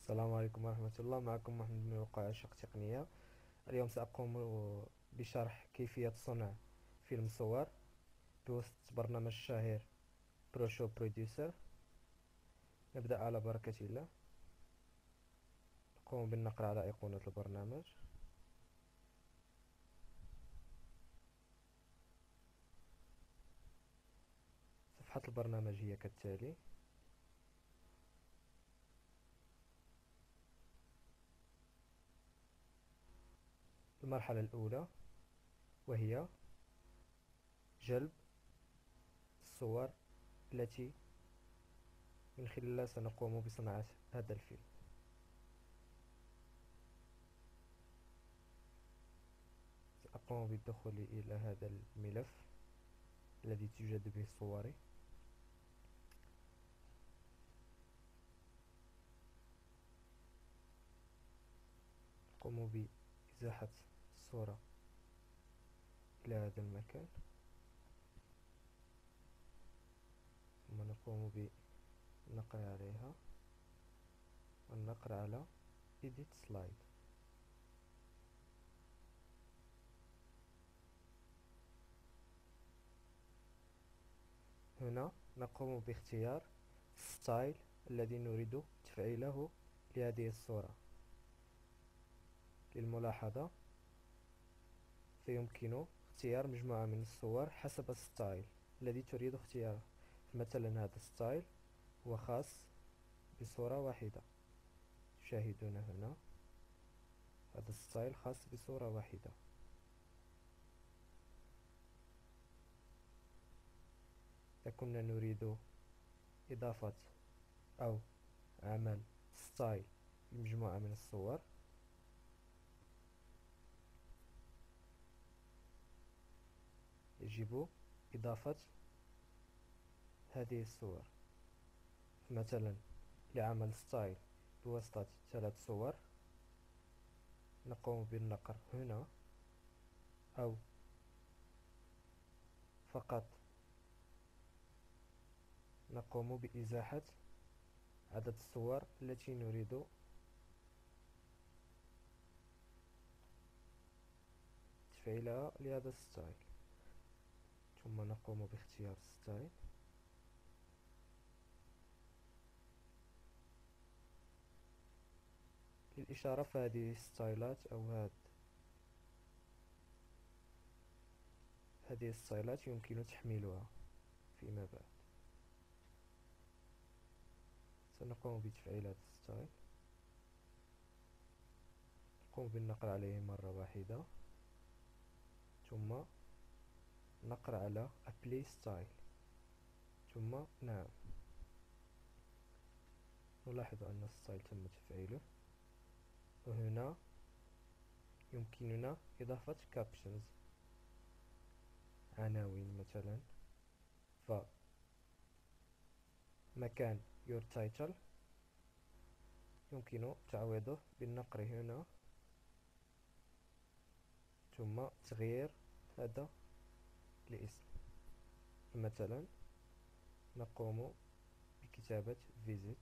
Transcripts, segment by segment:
السلام عليكم ورحمة الله. معكم محمد من موقع عشق تقنية. اليوم سأقوم بشرح كيفية صنع فيلم صور بواسطة برنامج الشهير بروشو بروديوسر. نبدأ على بركة الله. نقوم بالنقر على أيقونة البرنامج. صفحة البرنامج هي كالتالي: المرحلة الأولى وهي جلب الصور التي من خلالها سنقوم بصناعة هذا الفيلم. سأقوم بالدخول إلى هذا الملف الذي توجد به صوري. نقوم بإزاحة الصورة إلى هذا المكان، ثم نقوم بالنقر عليها والنقر على Edit Slide. هنا نقوم باختيار الستايل الذي نريد تفعيله لهذه الصورة. للملاحظة فيمكن اختيار مجموعة من الصور حسب الستايل الذي تريد اختياره. مثلا هذا الستايل هو خاص بصورة واحدة، تشاهدون هنا هذا الستايل خاص بصورة واحدة. إذا كنا نريد إضافة أو عمل ستايل لمجموعة من الصور، يجب إضافة هذه الصور. مثلا لعمل ستايل بواسطة 3 صور نقوم بالنقر هنا، أو فقط نقوم بإزاحة عدد الصور التي نريد تفعيلها لهذا الستايل، ثم نقوم باختيار الستايل. للإشارة فهذه الستايلات أو هذه الستايلات يمكن تحميلها فيما بعد. سنقوم بتفعيل هذا الستايل، نقوم بالنقر عليه مرة واحدة، ثم نقر على Apply Style، ثم نعم، نلاحظ أن الستايل تم تفعيله. وهنا يمكننا إضافة captions، عناوين مثلا، فمكان your title يمكن تعويضه بالنقر هنا، ثم تغيير هذا الاسم. مثلا نقوم بكتابة visit،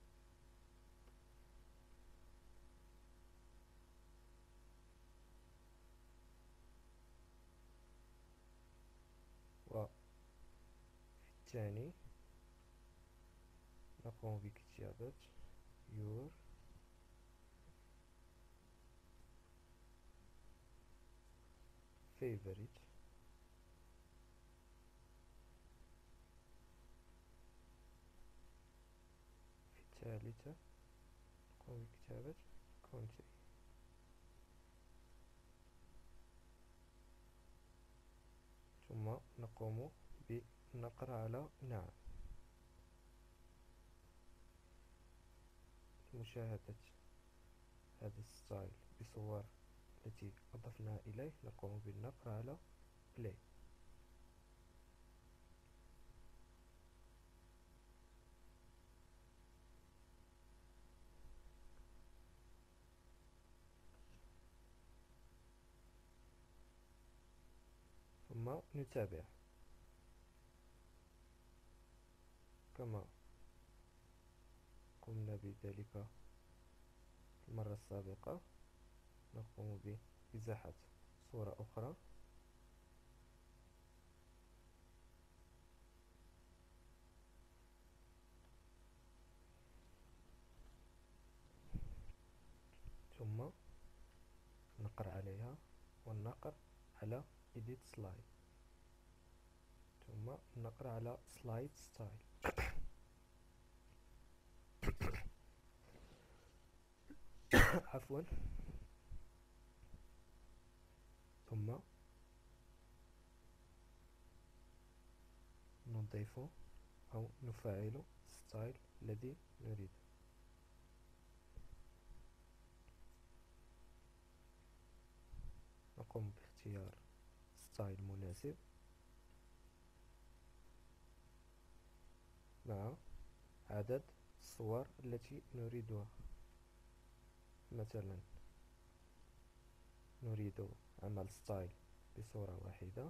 وفي الثاني نقوم بكتابة your favorite. في الثالثة نقوم بكتابة country، ثم نقوم بالنقر على نعم. لمشاهدة هذا الستايل بصور التي أضفناها إليه نقوم بالنقر على play. ثم نتابع كما قمنا بذلك السابقة نقوم بإزاحة صورة أخرى. ثم نقر عليها والنقر على Edit Slide، ثم نقر على Slide Style. عفوا. ثم نضيف أو نفعل ستايل الذي نريد. نقوم باختيار ستايل مناسب مع عدد الصور التي نريدها. مثلا نريد عمل ستايل بصورة واحدة،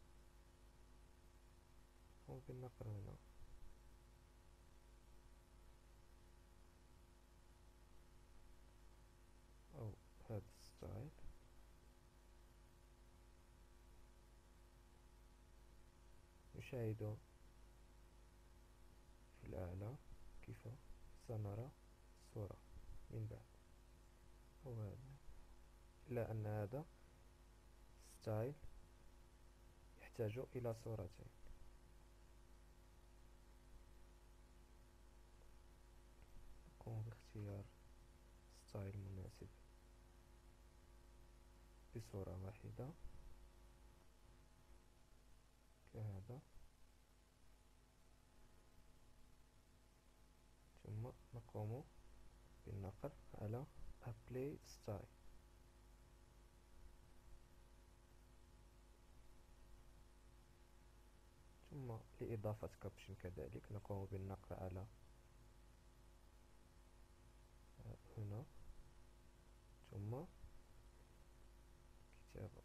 وبالنقر هنا أو هذا الستايل. نشاهد في الأعلى كيف سنرى الصورة من بعد، أو هذا، إلا أن هذا ستايل يحتاج إلى صورتين. نقوم باختيار ستايل مناسب بصورة واحدة كهذا، ثم نقوم بالنقر على Apply Style. ثم لإضافة كابشن كذلك نقوم بالنقر على هنا، ثم كتابة.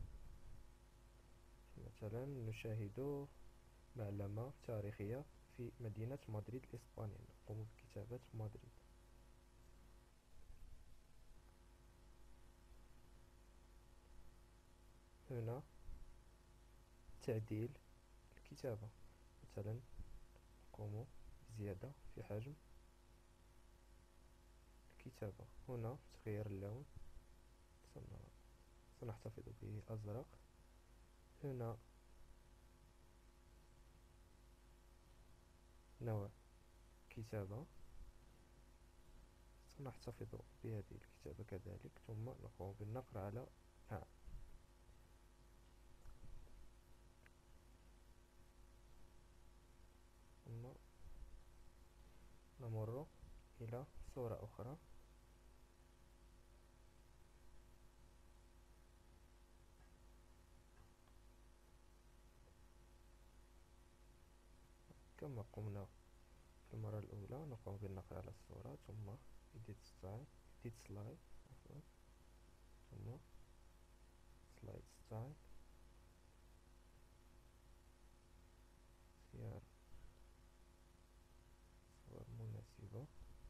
مثلا نشاهد معلمة تاريخية في مدينة مدريد الإسبانية، نقوم بكتابة مدريد. هنا تعديل الكتابة، مثلا نقوم بزيادة في حجم الكتابة. هنا تغيير اللون سنحتفظ به أزرق. هنا نوع كتابة سنحتفظ بهذه الكتابة كذلك، ثم نقوم بالنقر على نعم. ثم نمر إلى صورة أخرى. كما قمنا في المرة الأولى نقوم بالنقر على الصورة، ثم Edit Style، Edit Slide عفوا، ثم Slide Style، اختيار صور مناسبة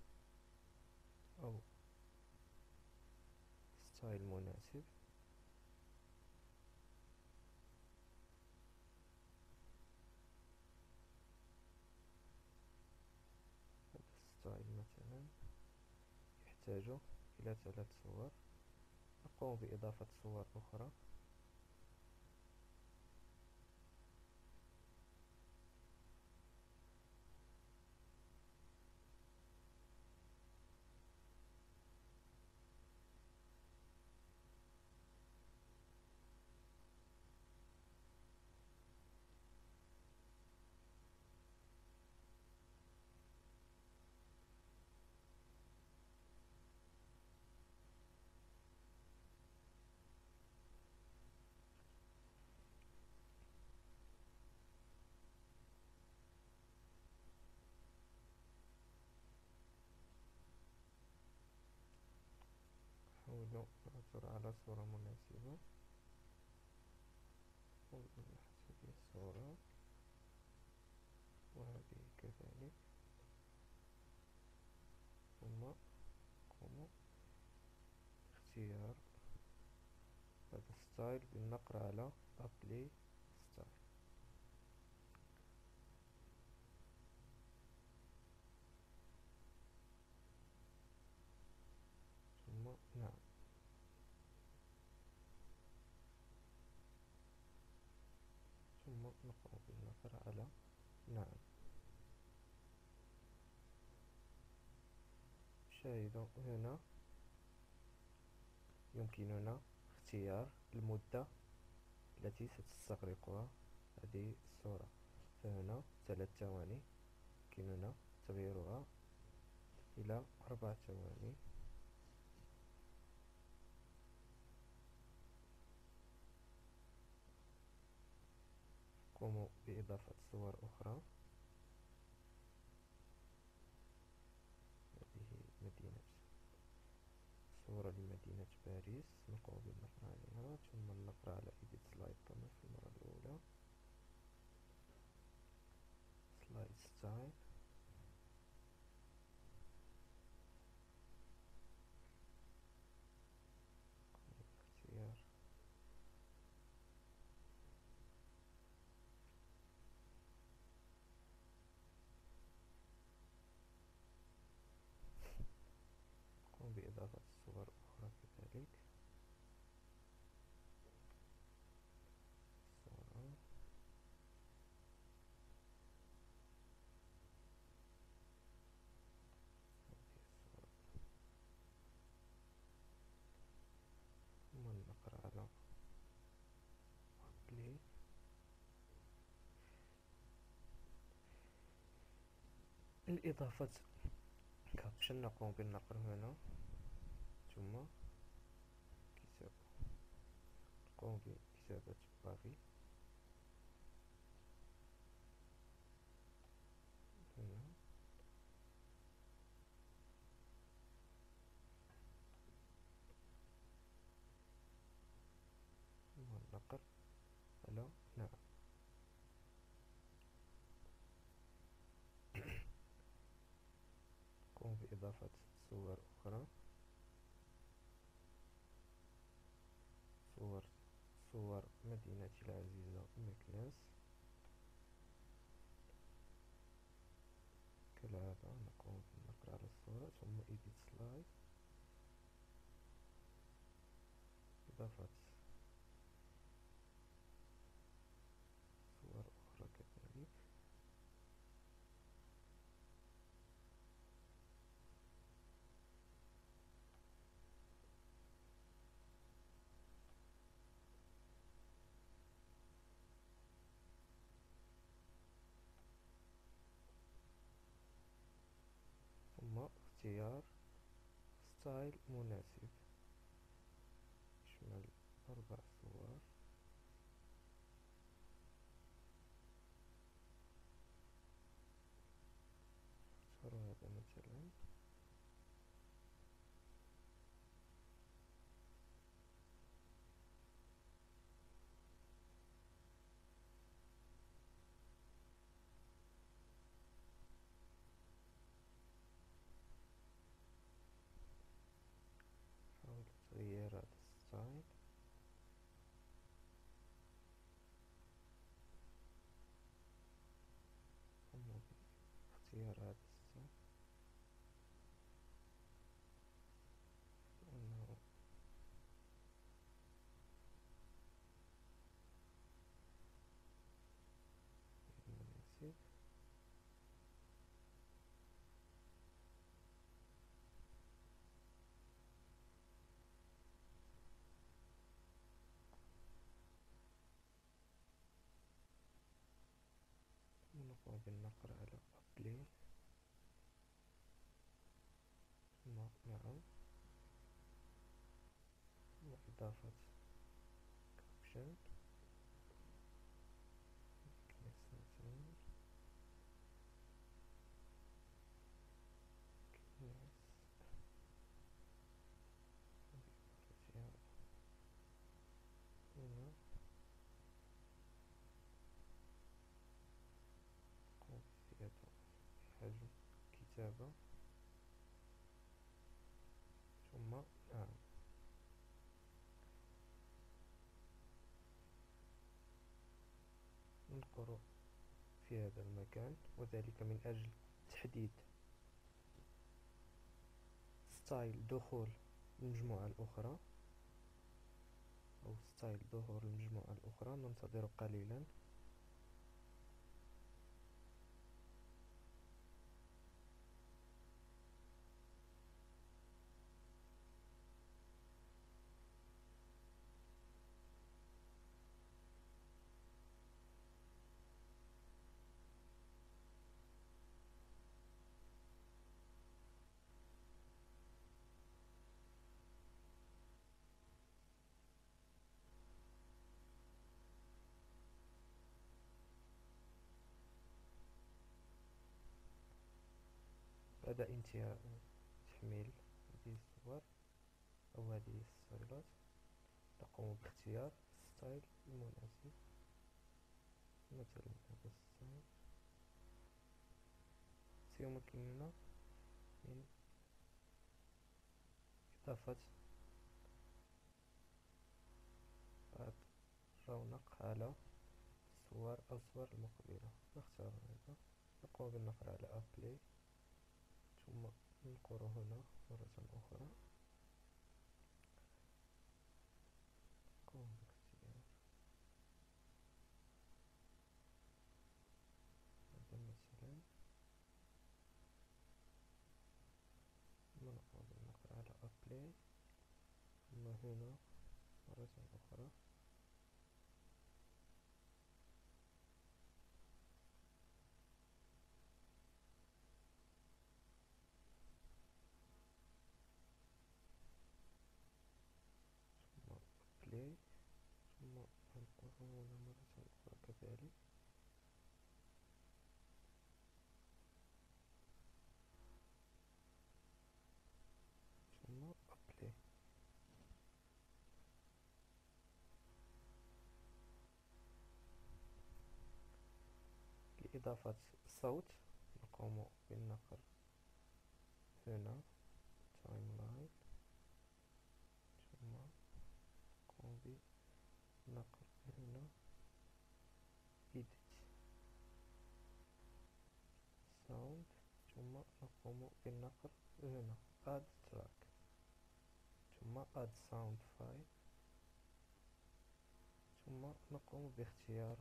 أو ستايل مناسب. هذا الستايل مثلا يحتاج إلى 3 صور، نقوم بإضافة صور أخرى. نحاول نعثر على صورة مناسبة، هذه الصورة وهذه كذلك، ثم نقوم اختيار هذا ستايل بالنقر على ابلي ستايل. ثم نعم، ثم نقوم بالنقر على نعم. شاهدوا هنا يمكننا اختيار المدة التي ستستغرقها هذه الصورة. فهنا 3 ثواني، يمكننا تغييرها إلى 4 ثواني. قوموا بإضافة صور أخرى. هذه مدينة، صورة لمدينة باريس، نقوم بالنقر عليها ثم النقر على Edit Slide Panel في المرة الأولى. Slide Style، اختيار قوم بإضافة صور أخرى كذلك. صورة، هذه الصورة، ثم النقر على Apply. الإضافة كابشن، نقوم بالنقر هنا ثم كتابة، نقوم بكتابة باري هنا. ثم النقر على نعم. قوم بإضافة صور أخرى، صور مدينتي العزيزة مكناس. كالعادة نقوم بالنقر على الصورة ثم Edit Slide، إضافة صور أخرى كذلك. ثم اختيار ستايل مناسب يشمل 4 صور. اختار هذا مثلا. حاول تغيير هذا الستايل، ثم باختيار هذا الستايل لأنه مناسب. ونقوم بالنقر على Apply، ثم نعم، وإضافة Caption كلاس مثلا، كلاس، وبإضافتها هنا. نقوم بزيادة حجم الكتابة ثم نعم. ننقر في هذا المكان، وذلك من أجل تحديد ستايل دخول المجموعة الأخرى أو ستايل ظهور المجموعة الأخرى. ننتظر قليلا. بعد انتهاء تحميل هذه الصور أو هذه الستايلات، تقوم باختيار الستايل المناسب، مثلا هذا الستايل. سيمكننا من إضافة بعض رونق على الصور أو الصور المقبلة. نختار هذا، نقوم بالنقر على أبلاي، ثم ننقر هنا مرة أخرى. نقوم باختيار هذا مثلا، ثم نقوم بالنقر على أبلاي، ثم هنا مرة أخرى. ثم أبلاي، ثم ننقر هنا مرة أخرى كذلك. ثم أبلاي. لإضافة الصوت نقوم بالنقر هنا تايم لاين، ثم نقوم بالنقر هنا إيديت ساوند، ثم نقوم بالنقر هنا اد تراك، ثم اد ساوند فايل، ثم نقوم باختيار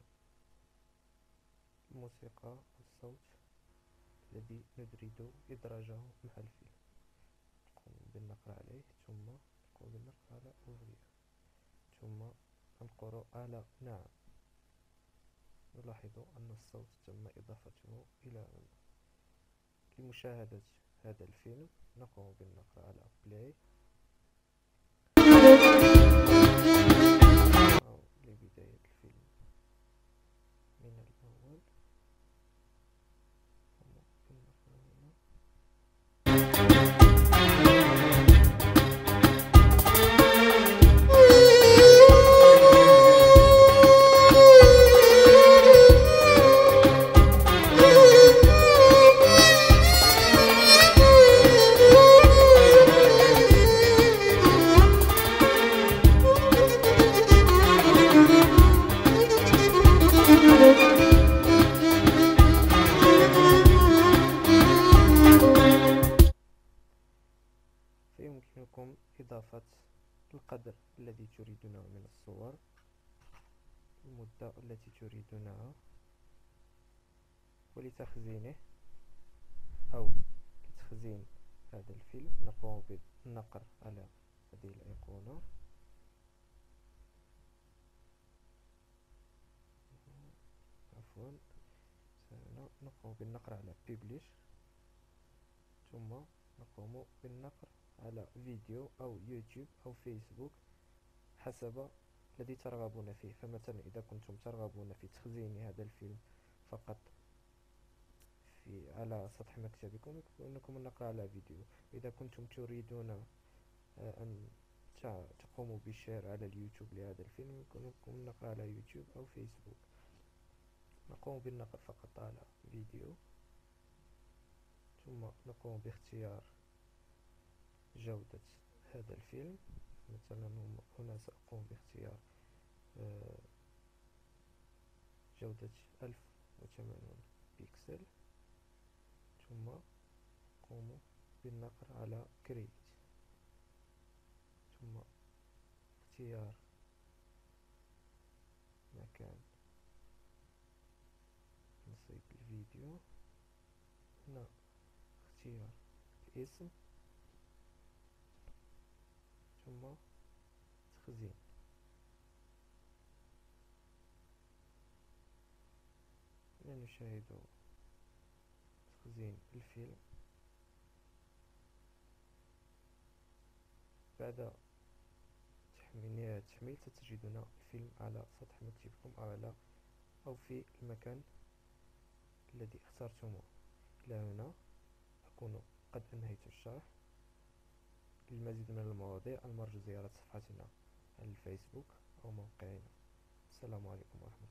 الموسيقى والصوت الذي نريد إدراجه مع الفيلم. نقوم بالنقر عليه، ثم نقوم بالنقر على أوفير، ثم ننقر على نعم. نلاحظ أن الصوت تم إضافته إلى هنا. لمشاهدة هذا الفيلم نقوم بالنقر على بلاي، أو لبداية الفيلم من الأول. نقوم بالنقر هنا. فيمكنكم إضافة القدر الذي تريدونه من الصور، المدة التي تريدونها، ولتخزينه أو لتخزين هذا الفيلم نقوم بالنقر على هذه الأيقونة. عفوا، نقوم بالنقر على Publish، ثم نقوم بالنقر على فيديو أو يوتيوب أو فيسبوك حسب الذي ترغبون فيه. فمثلا إذا كنتم ترغبون في تخزين هذا الفيلم فقط على سطح مكتبكم، يمكنكم النقر على فيديو. إذا كنتم تريدون أن تقوموا بشير على اليوتيوب لهذا الفيلم، يمكنكم النقر على يوتيوب أو فيسبوك. نقوم بالنقر فقط على فيديو، ثم نقوم باختيار جودة هذا الفيلم. مثلا هنا سأقوم باختيار جودة 1080 بكسل، ثم قوموا بالنقر على create، ثم اختيار مكان نصيب الفيديو، هنا اختيار الاسم، ثم تخزين. نشاهد تخزين الفيلم. بعد نهاية التحميل ستجدون الفيلم على سطح مكتبكم أو في المكان الذي اخترتموه. إلى هنا أكون قد أنهيت الشرح. للمزيد من المواضيع المرجو زيارة صفحتنا على الفيسبوك أو موقعنا. السلام عليكم ورحمة الله.